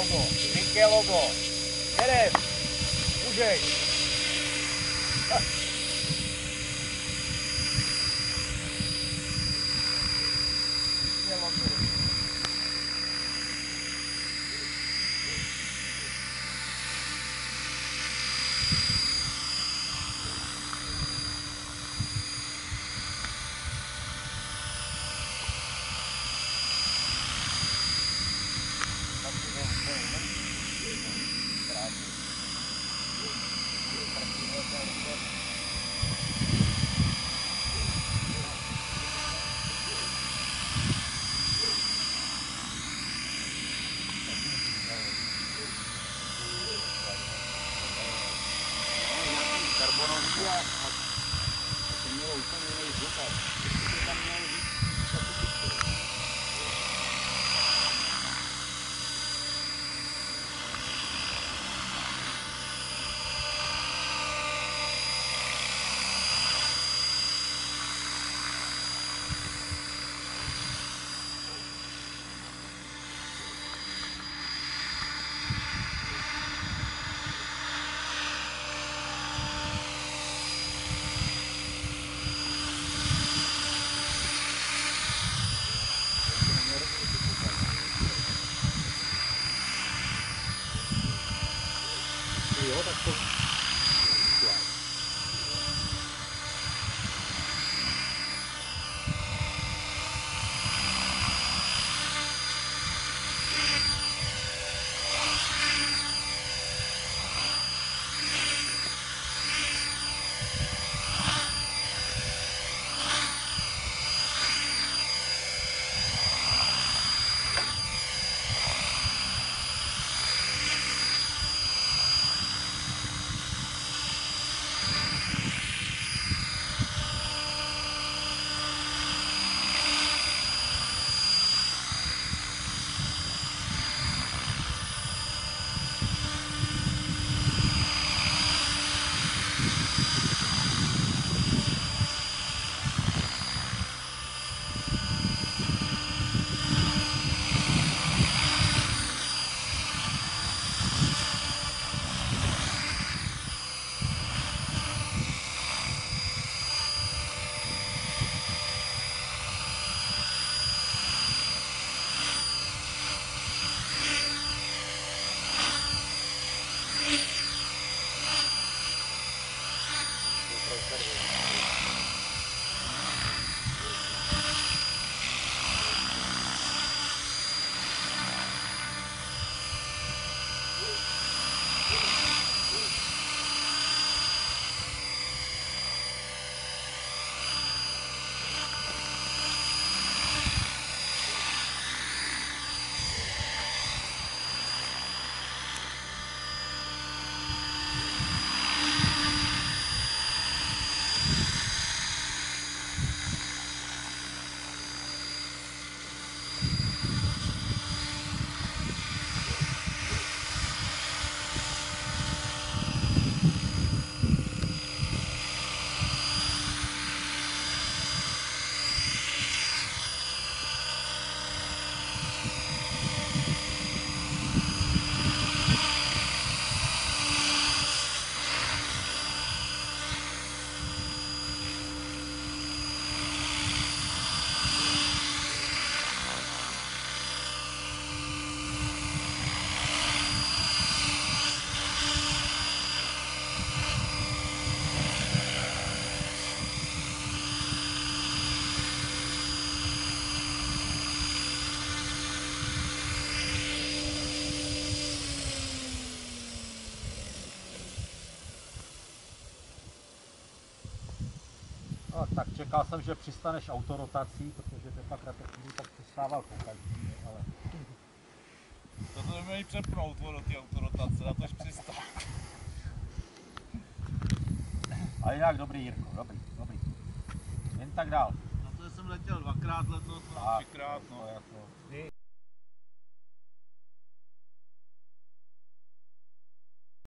Logo, tenké logo. Jedem. Můžeš. Tenké logo. Karbonový a to mělo úplně jiný dopad. Tam mělo víc takový. Jo, tak to... No, tak čekal jsem, že přistaneš autorotací, protože by pak na to chvíli tak přestával koukat, ale... To jdeme i přepnout do té autorotace, na tož přistál. A jinak dobrý, Jirko, dobrý. Jen tak dál. Na to jsem letěl dvakrát letos, třikrát, no. To jako...